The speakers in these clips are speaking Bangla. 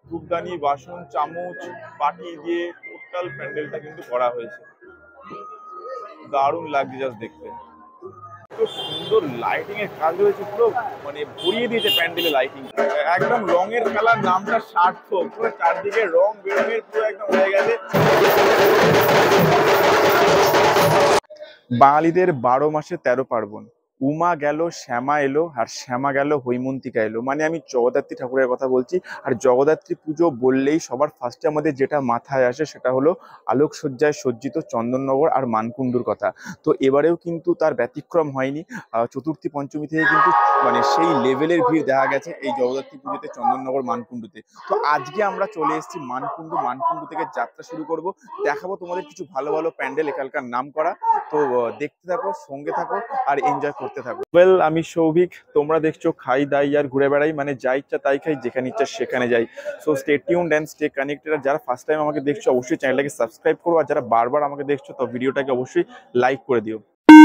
ধূপদানি, বাসন, চামচ, বাটি দিয়ে টোটাল প্যান্ডেলটা কিন্তু করা হয়েছে। দারুণ লাগছে জাস্ট দেখতে। এত সুন্দর লাইটিং এর কাজ রয়েছে, পুরো মানে ভরিয়ে দিয়েছে প্যান্ডেলে লাইটিং। একদম রঙের কালার নামটা সার্থক, পুরো চারদিকে রং বেরঙের পুরো একদম হয়ে গেছে। বাঙালিদের 12 মাসে 13 পার্বণ। উমা গেল, শ্যামা এলো, আর শ্যামা গেল, হৈমন্তিকা এলো। মানে আমি জগদ্ধাত্রী ঠাকুরের কথা বলছি। আর জগদ্ধাত্রী পুজো বললেই সবার ফার্স্টে আমাদের যেটা মাথায় আসে সেটা হলো আলোকসজ্জায় সজ্জিত চন্দননগর আর মানকুণ্ডুর কথা। তো এবারেও কিন্তু তার ব্যতিক্রম হয়নি। চতুর্থী পঞ্চমী থেকে কিন্তু মানে সেই লেভেলের ভিড় দেখা গেছে এই জগদ্ধাত্রী পুজোতে চন্দননগর মানকুণ্ডুতে। তো আজকে আমরা চলে এসেছি মানকুণ্ডু থেকে যাত্রা শুরু করব। দেখাবো তোমাদের কিছু ভালো ভালো প্যান্ডেল এখানকার নাম করা। তো দেখতে থাকো, সঙ্গে থাকো আর এনজয় করতে থাকো। ওয়েল, আমি সৌভিক, তোমরা দেখছো খাই দাই আর ঘুরে বেড়াই, মানে যা ইচ্ছা তাই খাই, যেখানে ইচ্ছা সেখানে যাই। So stay tuned and stay connected. আর যারা ফার্স্ট টাইম আমাকে দেখছো অবশ্যই চ্যানেলটাকে সাবস্ক্রাইব করো, আর যারা বারবার আমাকে দেখছো তো ভিডিওটাকে অবশ্যই লাইক করে দিও।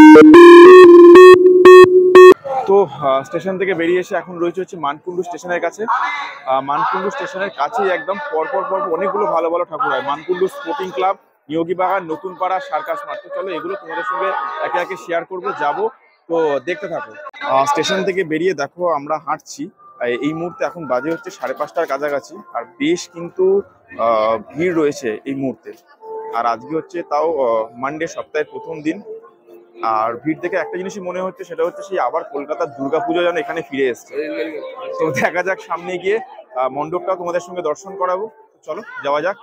তো স্টেশন থেকে বেরিয়ে এসে এখন রয়েছে হচ্ছে মানকুণ্ডু স্টেশনের কাছে। মানকুণ্ডু স্টেশনের কাছেই একদম পরপর অনেকগুলো ভালো ভালো ঠাকুর হয়। মানকুণ্ডু স্পোর্টিং ক্লাব, নিয়োগি বাগান, নতুন পাড়া, সার্কাস মাঠ। তো চলো এগুলো তোমাদের সঙ্গে একে একে শেয়ার করবো, যাবো, তো দেখতে থাকো। স্টেশন থেকে বেরিয়ে দেখো আমরা হাঁটছি। এই মুহূর্তে এখন বাজে হচ্ছে 5:30টার কাছাকাছি, আর বেশ কিন্তু ভিড় রয়েছে এই মুহূর্তে। আর আজকে হচ্ছে তাও মানডে, সপ্তাহের প্রথম দিন। আর ভিড় দেখে একটা জিনিসই মনে হচ্ছে, সেটা হচ্ছে সেই আবার কলকাতার দুর্গাপুজো যেন এখানে ফিরে এসছে। তো দেখা যাক সামনে গিয়ে মণ্ডপটাও তোমাদের সঙ্গে দর্শন করাবো। চলো যাওয়া যাক।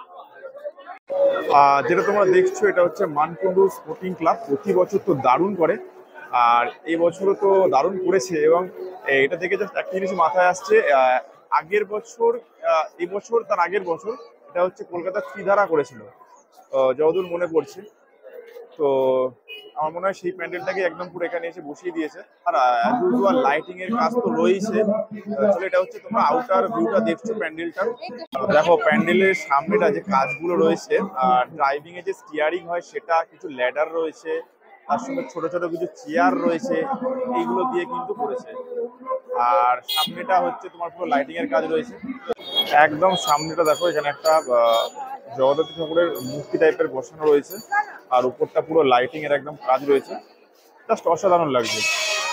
যেটা তোমরা দেখছো এটা হচ্ছে মানকুণ্ডু স্পোর্টিং ক্লাব। প্রতি বছর তো দারুণ করে, আর এই বছরও তো দারুণ করেছে। এবং এটা দেখে জাস্ট একটা জিনিস মাথায় আসছে, আগের বছর, এবছর তার আগের বছর এটা হচ্ছে কলকাতার ত্রিধারা করেছিল, যতদূর মনে পড়ছে। তো আমার মনে হয় সেই প্যান্ডেলটাকে একদম পুরো এখানে এসে বসিয়ে দিয়েছে। আর অ্যাজ ইউজুয়াল লাইটিং এর কাজ তো রয়েছে। আসলে এটা হচ্ছে তোমরা আউটার ভিউটা দেখছো প্যান্ডেলটা। দেখো প্যান্ডেলের সামনেটা যে কাজগুলো রয়েছে, ড্রাইভিং এ যে স্টিয়ারিং হয় সেটা, কিছু ল্যাডার রয়েছে, তার সঙ্গে ছোট ছোট কিছু চেয়ার রয়েছে, এইগুলো দিয়ে কিন্তু করেছে। আর সামনেটা হচ্ছে তোমার পুরো লাইটিং এর কাজ রয়েছে। একদম সামনেটা দেখো, এখানে একটা জগদ্ধাত্রী ঠাকুরের মূর্তি টাইপের বসানো রয়েছে, আর উপরটা পুরো লাইটিং এর একদম কাজ রয়েছে। জাস্ট অসাধারণ লাগছে।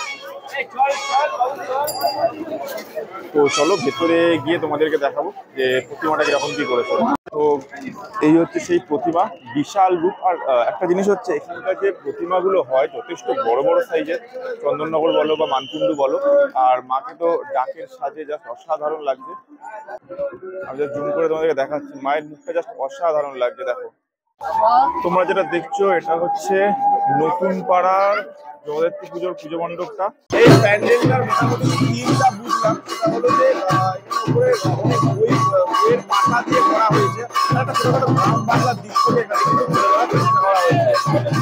তো চলো ভেতরে গিয়ে তোমাদেরকে দেখাবো যে প্রতিমাটা কিরকম কি করেছে। তো এই হচ্ছে সেই প্রতিমা, বিশাল রূপ। আর একটা জিনিস হচ্ছে এখানকার যে প্রতিমাগুলো হয় যথেষ্ট বড় বড় সাইজের, চন্দননগর বলো বা মানকুণ্ডু বলো। আর মাকে তো ডাকের সাজে জাস্ট অসাধারণ লাগছে। আমি জাস্ট জুম করে তোমাদেরকে দেখাচ্ছি, মায়ের মুখটা জাস্ট অসাধারণ লাগছে। দেখো তোমরা যেটা দেখছো এটা হচ্ছে নতুন পাড়ার জগদ্ধাত্রী পুজোর পুজো মণ্ডপটা। এই প্যান্ডেলটার মোটামুটি থিমটা বুঝলাম, সেটা হলো যে উপরে অনেক বইয়ের পাতা দিয়ে করা হয়েছে। একটা ছোটখাটো গ্রাম বাংলার দৃশ্যকে এখানে কিন্তু তুলে ধরার চেষ্টা করা হয়েছে।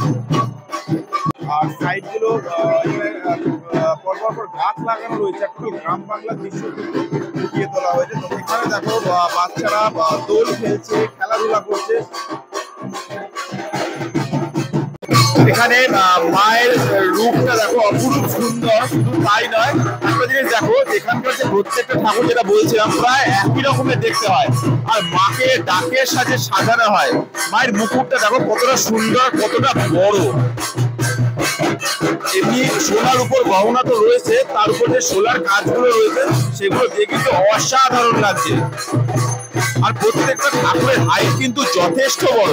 আর সাইড গুলো পরপর গাছ লাগানো রয়েছে, একটা গ্রাম বাংলার দৃশ্য কিন্তু ফুটিয়ে তোলা হয়েছে। তো এখানে দেখো বাচ্চারা দোল খেলছে, খেলাধুলা করছে। এখানে মায়ের রূপটা দেখো অপরূপ সুন্দর। শুধু তাই নয়, একটা জিনিস দেখো, এখানকার যে প্রত্যেকটা ঠাকুর যেটা বলছিলাম প্রায় একই রকমের দেখতে হয়। আর মাকে ডাকের সাথে সাজানো হয়। মায়ের মুকুটটা দেখো কতটা সুন্দর, কতটা বড়। এমনি সোনার উপর গহনা তো রয়েছে, তার উপর যে সোলার কাজগুলো রয়েছে সেগুলো দিয়ে কিন্তু অসাধারণ লাগছে। আর প্রত্যেকটা ঠাকুরের হাইট কিন্তু যথেষ্ট বড়।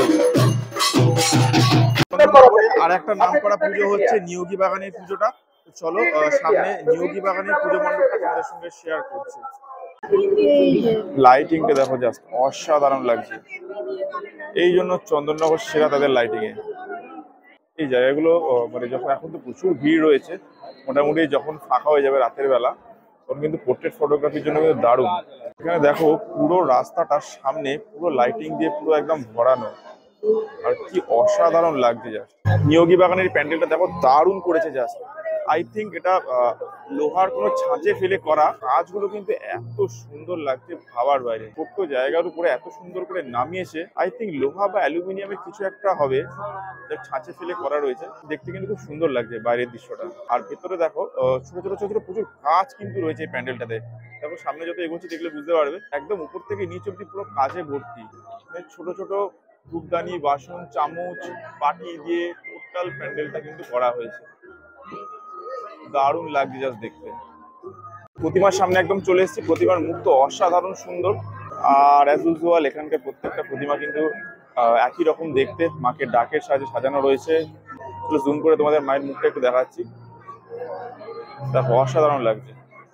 আর একটা নাম করা পুজো হচ্ছে নিয়োগি বাগানের পুজোটা। চলো সামনে নিয়োগি বাগানের পুজো মণ্ডপটা তোমাদের সঙ্গে শেয়ার করছি। লাইটিংটা দেখো জাস্ট অসাধারণ লাগছে। এই জন্য চন্দননগর সেরা তাদের লাইটিং এ। এই জায়গাগুলো মানে যখন, এখন তো প্রচুর ভিড় রয়েছে, মোটামুটি যখন ফাঁকা হয়ে যাবে রাতের বেলা তখন কিন্তু পোর্ট্রেট ফটোগ্রাফির জন্য কিন্তু দারুণ। এখানে দেখো পুরো রাস্তাটার সামনে পুরো লাইটিং দিয়ে পুরো একদম ভরানো, আর কি অসাধারণ লাগছে জাস্ট। নিয়োগী বাগানের প্যান্ডেলটা দেখো দারুণ করেছে জাস্ট। আই থিঙ্ক এটা লোহার কোনো ছাঁচে ফেলে করা। কাজগুলো কিন্তু এত সুন্দর লাগছে ভাবার বাইরে। ছোট্ট জায়গার উপরে এত সুন্দর করে নামিয়েছে। আই থিঙ্ক লোহা বা অ্যালুমিনিয়ামের কিছু একটা হবে, ছাঁচে ফেলে করা রয়েছে। দেখতে কিন্তু খুব সুন্দর লাগছে বাইরের দৃশ্যটা। আর ভেতরে দেখো ছোট ছোট ছোট ছোট প্রচুর কাজ কিন্তু রয়েছে এই প্যান্ডেলটাতে। দেখো সামনে যত এগোচ্ছি দেখলে বুঝতে পারবে, একদম উপর থেকে নিচ অব্দি পুরো কাজে ভর্তি। ছোট ছোট ধূপদানি, বাসন, চামচ, বাটি দিয়ে টোটাল প্যান্ডেলটা কিন্তু করা হয়েছে। দারুণ লাগছে জাস্ট দেখতে। প্রতিমার সামনে একদম চলে এসেছি। প্রতিমার মুখ তো অসাধারণ সুন্দর। আর অ্যাজ ইউজুয়াল এখানকার প্রত্যেকটা প্রতিমা কিন্তু একই রকম দেখতে। মাকে ডাকের সাহায্যে সাজানো রয়েছে। জুম করে তোমাদের মায়ের মুখটা একটু দেখাচ্ছি। দেখো অসাধারণ লাগছে।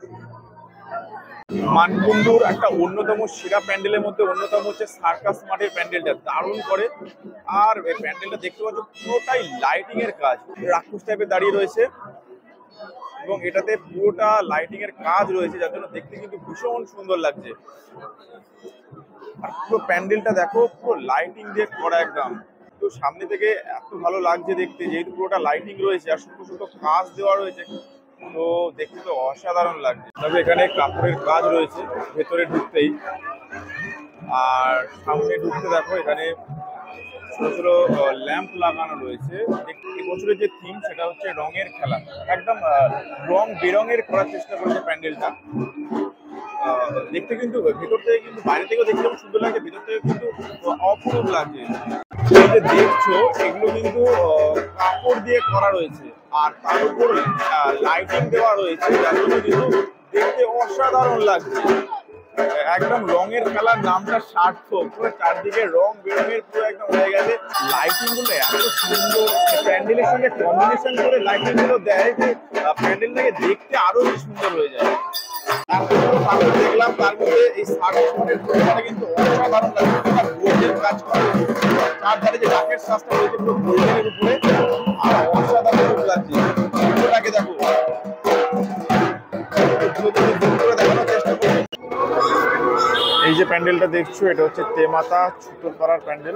মানকুন্ডুর একটা অন্যতম সেরা প্যান্ডেলের মধ্যে অন্যতম হচ্ছে সার্কাস মাঠের প্যান্ডেলটা। দারুণ করে। আর এই প্যান্ডেলটা দেখতে পাচ্ছ পুরোটাই লাইটিং এর কাজ। রাক্ষস টাইপের দাঁড়িয়ে রয়েছে এবং এটাতে পুরোটা লাইটিং এর কাজ রয়েছে, যার জন্য দেখতে কিন্তু ভীষণ সুন্দর লাগছে। আর পুরো প্যান্ডেলটা দেখো পুরো লাইটিং দিয়ে করা একদম। তো সামনে থেকে এত ভালো লাগছে দেখতে, যেহেতু পুরোটা লাইটিং রয়েছে আর ছোট ছোট কাজ দেওয়া রয়েছে, তো দেখতে তো অসাধারণ লাগছে। তবে এখানে কাপড়ের কাজ রয়েছে ভেতরে ঢুকতেই। আর সামনে ঢুকতে দেখো এখানে ছোট ছোট ল্যাম্প লাগানো রয়েছে। এবছরের যে থিম সেটা হচ্ছে রঙের খেলা। একদম রং বেরঙের করার চেষ্টা করেছে প্যান্ডেলটা। দেখতে কিন্তু ভেতর থেকে কিন্তু বাইরে থেকেও দেখতে যেমন সুন্দর লাগছে, ভেতর থেকে কিন্তু অপূর্ব লাগছে। এই যে দেখছো এগুলো কিন্তু কাপড় দিয়ে করা রয়েছে আর তার উপর লাইটিং দেওয়া রয়েছে, যার জন্য কিন্তু দেখতে অসাধারণ লাগছে। একদম রঙের খেলার নামটা সার্থক। পুরো চারদিকে রং বেরঙের পুরো একদম হয়ে গেছে। লাইটিং গুলো এত সুন্দর, প্যান্ডেলের সঙ্গে কম্বিনেশন করে লাইটিং গুলো দেয় যে প্যান্ডেলটাকে দেখতে আরো বেশি সুন্দর হয়ে যায়। দেখলাম তার মধ্যে এই সার্কাসটা কিন্তু অসাধারণ লাগছে। গোল্ডের কাজ করে চার ধারে যে রাকের শ্বাসটা রয়েছে পুরো গোল্ডেনের উপরে, আর অসাধারণ লাগছে। ওটাকে দেখো দেখানোর চেষ্টা করছি। এই যে প্যান্ডেলটা দেখছো এটা হচ্ছে তেমাথা ছুতোর পাড়ার প্যান্ডেল।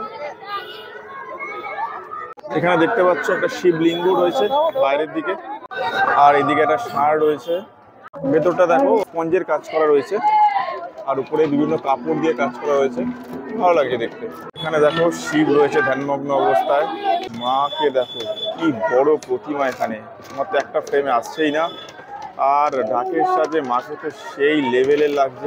এখানে দেখতে পাচ্ছ একটা শিবলিঙ্গ রয়েছে বাইরের দিকে, আর এইদিকে একটা ষাঁড় রয়েছে। ভেতরটা দেখো স্পঞ্জের কাজ করা রয়েছে আর উপরে বিভিন্ন কাপড় দিয়ে কাজ করা রয়েছে, ভালো লাগছে দেখতে। এখানে দেখো শিব রয়েছে ধ্যানমগ্ন অবস্থায়। মাকে দেখো কি বড় প্রতিমা, এখানে আমার তো একটা ফ্রেমে আসছেই না। আর ঢাকের সাথে মাকে তো সেই লেভেলের লাগছে,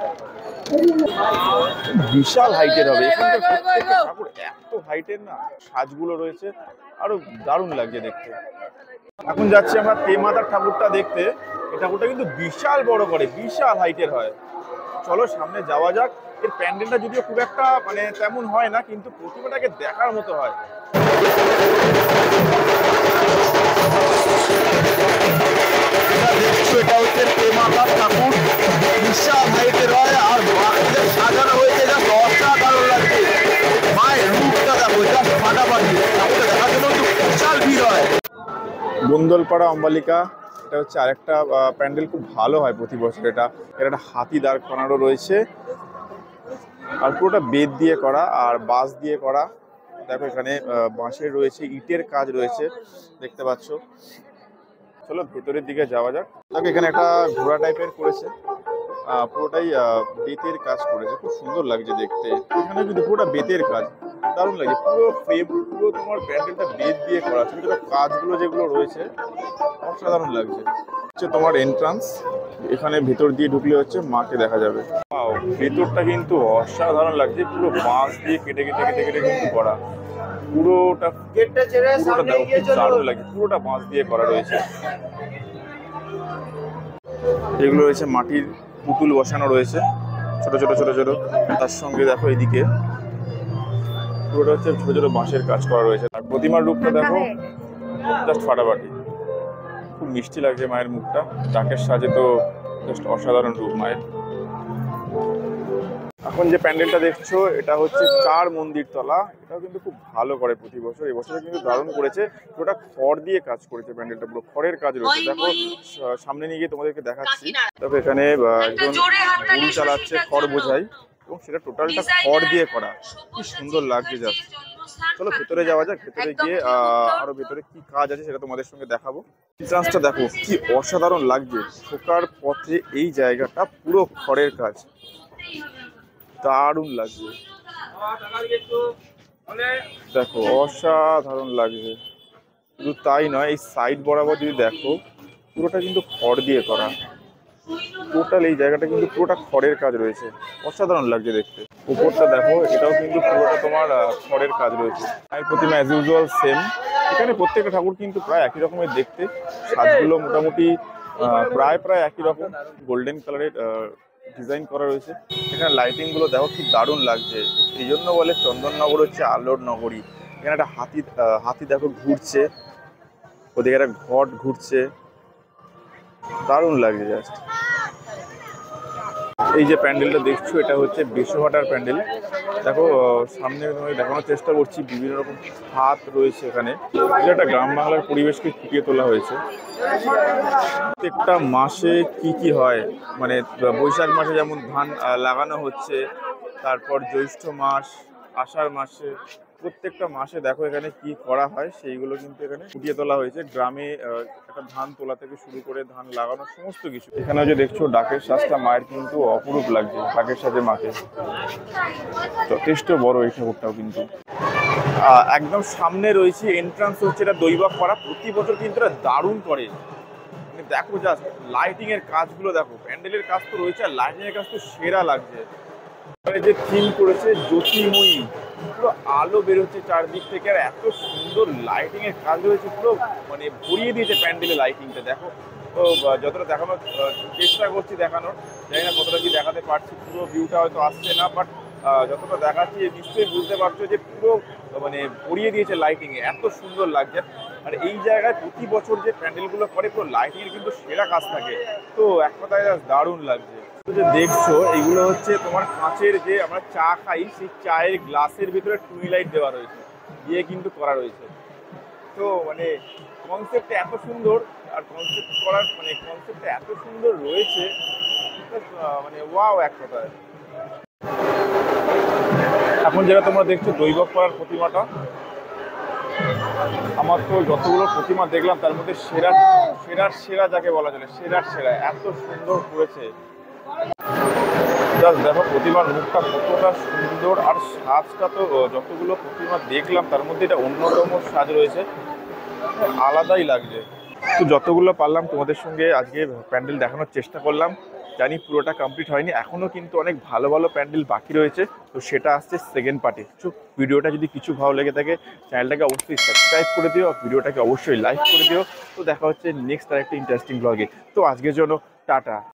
বিশাল হাইটের হবে। এখানকার প্রত্যেকটা ঠাকুর এত হাইটের না, সাজগুলো রয়েছে আরো দারুণ লাগছে দেখতে। এখন যাচ্ছি আমরা তেমাথার ঠাকুরটা দেখতে। এই ঠাকুরটা কিন্তু বিশাল বড় করে, বিশাল হাইটের হয়। চলো সামনে যাওয়া যাক। এর প্যান্ডেলটা যদিও খুব একটা মানে তেমন হয় না, কিন্তু প্রতিমাটাকে দেখার মতো হয়। এটা হচ্ছে তেমাথার ঠাকুর, বিশাল হাইটের হয় আর মাকে সাজানো হয়েছে, যা অসাধারণ লাগছে। মায়ের রূপটা দেখো, যা ফাটাফাটি। ঠাকুরটা দেখার জন্য কিন্তু বিশাল ভিড় হয়। gondol অম্বালিকা এটা হচ্ছে আরেকটা প্যান্ডেল, খুব ভালো হয় প্রতি বছর। এটা এর একটা হাতি দাঁড় করানো রয়েছে আর পুরোটা বেত দিয়ে করা আর বাঁশ দিয়ে করা। দেখো এখানে বাঁশের রয়েছে, ইটের কাজ রয়েছে দেখতে পাচ্ছ। চলো ভেতরের দিকে যাওয়া যাক। দেখো এখানে একটা ঘোড়া টাইপের করেছে, পুরোটাই বেতের কাজ করেছে, খুব সুন্দর লাগছে দেখতে। এখানে কিন্তু পুরোটা বেতের কাজ, দারুণ লাগছে। পুরো ফ্রেম পুরো তোমার প্যান্ডেলটা বেত দিয়ে করা, ছোট ছোট কাজগুলো যেগুলো রয়েছে অসাধারণ লাগছে। হচ্ছে তোমার এন্ট্রান্স, এখানে ভেতর দিয়ে ঢুকলে হচ্ছে মাকে দেখা যাবে। ভেতরটা কিন্তু অসাধারণ লাগছে, পুরো বাঁশ দিয়ে কেটে কেটে কেটে কেটে কিন্তু করা। পুরোটা দারুণ লাগছে, পুরোটা বাঁশ দিয়ে করা রয়েছে। এগুলো রয়েছে মাটির পুতুল বসানো রয়েছে ছোট ছোট ছোট ছোট। তার সঙ্গে দেখো এইদিকে পুরোটা হচ্ছে ছোট ছোট বাঁশের কাজ করা রয়েছে। আর প্রতিমার রূপটা দেখো জাস্ট ফাটাফাটি, খুব মিষ্টি লাগছে মায়ের মুখটা। ডাকের সাজে তো জাস্ট অসাধারণ রূপ মায়ের। এখন যে প্যান্ডেলটা দেখছো এটা হচ্ছে 4 মন্দির তলা। এটাও কিন্তু খুব ভালো করে প্রতি বছর, এবছরে কিন্তু দারুণ করেছে। পুরোটা খড় দিয়ে কাজ করেছে প্যান্ডেলটা, পুরো খড়ের কাজ রয়েছে। দেখো সামনে নিয়ে গিয়ে তোমাদেরকে দেখাচ্ছি। দেখো এখানে একজন গরু চালাচ্ছে খড় বোঝাই, এবং সেটা টোটালটা খড় দিয়ে করা, কি সুন্দর লাগছে জাস্ট। চলো ভেতরে যাওয়া যাক, ভেতরে গিয়ে আরো ভেতরে কি কাজ আছে সেটা তোমাদের সঙ্গে দেখাবো। এন্ট্রান্সটা দেখো কি অসাধারণ লাগছে, ঢোকার পথে এই জায়গাটা পুরো খড়ের কাজ, দারুণ লাগছে। দেখো অসাধারণ লাগছে। শুধু তাই নয়, এই সাইড বরাবর যদি দেখো পুরোটা কিন্তু খড় দিয়ে করা, টোটাল এই জায়গাটা কিন্তু পুরোটা খড়ের কাজ রয়েছে, অসাধারণ লাগছে দেখতে। উপরটা দেখো, এটাও কিন্তু পুরোটা তোমার খড়ের কাজ রয়েছে। মায়ের প্রতিমা অ্যাজ ইউজুয়াল সেম, এখানে প্রত্যেকটা ঠাকুর কিন্তু প্রায় একই রকমের দেখতে, সাজগুলো মোটামুটি প্রায় একই রকম, গোল্ডেন কালারের ডিজাইন করা রয়েছে। এখানে লাইটিং গুলো দেখো কি দারুণ লাগছে, এই জন্য বলে চন্দননগর হচ্ছে আলোর নগরী। এখানে একটা হাতি দেখো ঘুরছে, ওদিকে একটা ঘট ঘুরছে, দারুণ লাগছে জাস্ট। এই যে প্যান্ডেলটা দেখছো এটা হচ্ছে বেশহাটার প্যান্ডেল। দেখো সামনে দেখানোর চেষ্টা করছি, বিভিন্ন রকম হাত রয়েছে এখানে, একটা গ্রাম বাংলার পরিবেশকে ফুটিয়ে তোলা হয়েছে। প্রত্যেকটা মাসে কি হয়, মানে বৈশাখ মাসে যেমন ধান লাগানো হচ্ছে, তারপর জ্যৈষ্ঠ মাস, আষাঢ় মাসে, প্রত্যেকটা মাসে দেখো এখানে কি করা হয় সেইগুলো কিন্তু এখানে ফুটিয়ে তোলা হয়েছে। গ্রামে একটা ধান তোলা থেকে শুরু করে ধান লাগানো সমস্ত কিছু। এখানে যে দেখছো ডাকের সাজটা মায়ের কিন্তু অপরূপ লাগছে, ডাকের সাজে মাকে, যথেষ্ট বড় এই ঠাকুরটাও কিন্তু। একদম সামনে রয়েছে এন্ট্রান্স, হচ্ছে এটা দৈবাক পাড়া, প্রতি বছর কিন্তু এটা দারুণ করে। দেখো জাস্ট লাইটিং এর কাজগুলো দেখো, প্যান্ডেলের কাজ তো রয়েছে আর লাইটিং এর কাজ তো সেরা লাগছে। যে থিম করেছে জ্যোতির্ময়ী, পুরো আলো বেরোচ্ছে চারদিক থেকে, আর এত সুন্দর লাইটিং এর কাজ রয়েছে, পুরো মানে ভরিয়ে দিয়েছে প্যান্ডেলে লাইটিংটা। দেখো তো যতটা দেখানোর চেষ্টা করছি দেখানোর, জানি না কতটা কি দেখাতে পারছি, পুরো ভিউটা হয়তো আসছে না, বাট যতটা দেখাচ্ছি নিশ্চয়ই বুঝতে পারছো যে পুরো মানে ভরিয়ে দিয়েছে লাইটিং এ, এত সুন্দর লাগছে। আর এই জায়গায় প্রতি বছর যে প্যান্ডেলগুলো করে পুরো লাইটিং এর কিন্তু সেরা কাজ থাকে, তো এক কথায় দারুণ লাগছে। যে দেখছো এইগুলো হচ্ছে তোমার কাঁচের, যে আমরা চা খাই সেই চায়ের গ্লাসের ভিতরে টুনি লাইট দেওয়া রয়েছে, দিয়ে কিন্তু করা রয়েছে। তো মানে কনসেপ্ট এত সুন্দর, আর কনসেপ্ট করার মানে কনসেপ্ট এত সুন্দর রয়েছে, মানে ওয়াও এক কথায়। এখন যেটা তোমরা দেখছো দৈবক পাড়ার প্রতিমাটা, আমার তো যতগুলো প্রতিমা দেখলাম তার মধ্যে সেরা যাকে বলা যায়, সেরা এত সুন্দর করেছে। জাস্ট দেখো প্রতিমার মুখটা কতটা সুন্দর, আর সাজটা তো যতগুলো প্রতিমা দেখলাম তার মধ্যে এটা অন্যতম সাজ রয়েছে, আলাদাই লাগছে। তো যতগুলো পারলাম তোমাদের সঙ্গে আজকে প্যান্ডেল দেখানোর চেষ্টা করলাম, জানি পুরোটা কমপ্লিট হয়নি, এখনও কিন্তু অনেক ভালো ভালো প্যান্ডেল বাকি রয়েছে, তো সেটা আসছে সেকেন্ড পার্টে। তো ভিডিওটা যদি কিছু ভালো লেগে থাকে চ্যানেলটাকে অবশ্যই সাবস্ক্রাইব করে দিও, ভিডিওটাকে অবশ্যই লাইক করে দিও। তো দেখা হচ্ছে নেক্সট আরেকটা ইন্টারেস্টিং ব্লগে। তো আজকের জন্য টাটা।